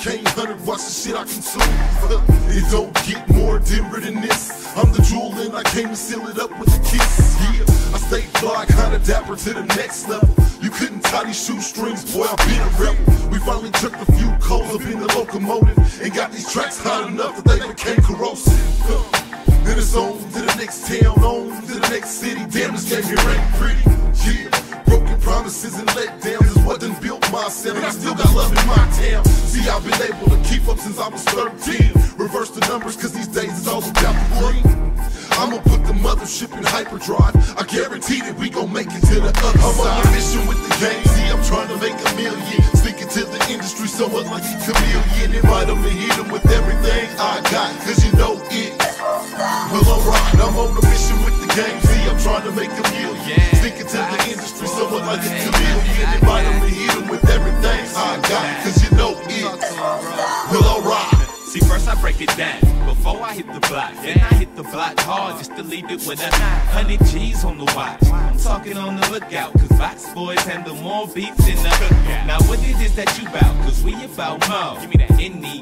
cocaine, 100, watch the shit I consume. It don't get more dimmer than this. I'm the jewel and I came to seal it up with a kiss. Yeah, I stay fly, kinda dapper to the next level. You couldn't tie these shoestrings, boy, I've been a rebel. We finally took a few coals up in the locomotive and got these tracks hot enough that they became corrosive. Then it's on to the next town, on to the next city. Damn, this game here ain't pretty. Yeah, broken promises and letdowns is what done built myself, and I still got love in my town. See, I've been able to keep up since I was 13. Reverse the numbers, cause these days it's all about the green. I'ma put the mothership in hyperdrive. I guarantee that we gon' make it to the other side. I'm on a mission with the game, see, I'm trying to make a million. Sticking to the industry somewhat like a chameleon. Invite them and hit them with everything I got, cause you know it. Well, alright, I'm on a mission with the game, see, I'm trying to make a million. Sticking to the industry somewhat like a chameleon. Invite them and hit them with everything I got, cause you know it. Well, alright. See, first I break it down before I hit the block. Then I hit the block hard just to leave it with 100 G's on the watch. I'm talking on the lookout, cause box boys handle more beef than the cookout. Now what it is that you bout, cause we about more. Give me that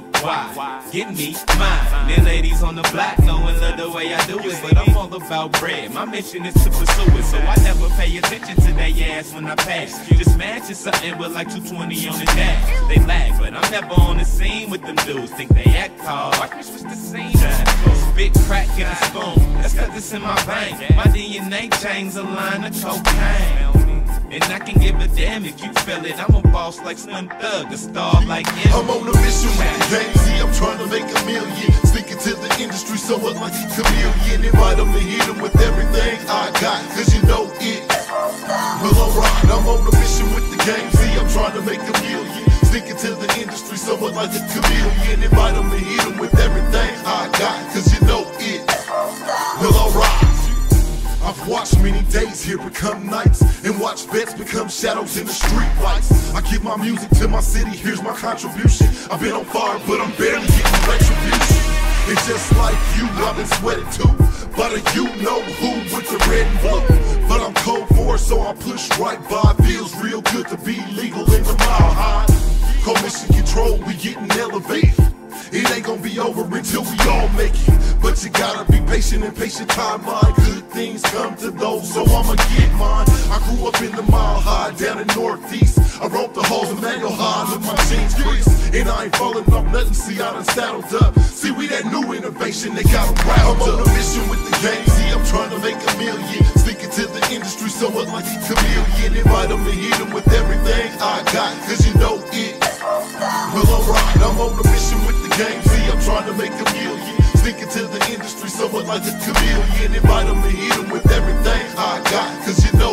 N-E-Y, give me mine. Then ladies on the block knowing love the way I do it, but I'm all about bread. My mission is to pursue it, so I never pay attention to their ass when I pass. Just matching something with like 220 on the dash. They lag, but I'm never on the scene with them dudes. Think they act hard, watch me switch the scene. Spit crack in a spoon, that's cause it's in my vein. My DNA chains a line of cocaine. And I can give a damn if you feel it. I'm a boss like Slim Thug, a star like him. I'm on a mission with the game, see, I'm trying to make a million. Sticking to the industry somewhat like a chameleon. Invite them and hit them with everything I got, cause you know it. Well, alright, I'm on a mission with the game, see, I'm trying to make a million. Sticking to the industry somewhat like a chameleon. Invite them and hit them with everything I got, cause you know it. Well, alright. I've watched many days here become nights, and watched bets become shadows in the street lights. I give my music to my city, here's my contribution. I've been on fire, but I'm barely getting retribution. And just like you, I've been sweating too. But you know who with the red and blue. But I'm cold for it, so I push right by. Feels real good to be legal in the mile high. Commission control, we getting elevated. It ain't gonna be over until we all make it. But you gotta be patient, and patient timeline. Good things come to those, so I'ma get mine. I grew up in the Mile High down in Northeast. I wrote the halls of Manual High with my jeans creased. And I ain't falling off nothing, see, I done saddled up. See, we that new innovation, they got 'em riled up. I'm on a mission with the game, see, I'm trying to make a million. Sticking to the industry somewhat like a chameleon. Invite them and hit them with everything I got, cause you know it. Well, alright, I'm on a mission with the game, see, I'm trying to make a million. Sticking to the industry somewhat like a chameleon. Invite them and hit them with everything I got, cause you know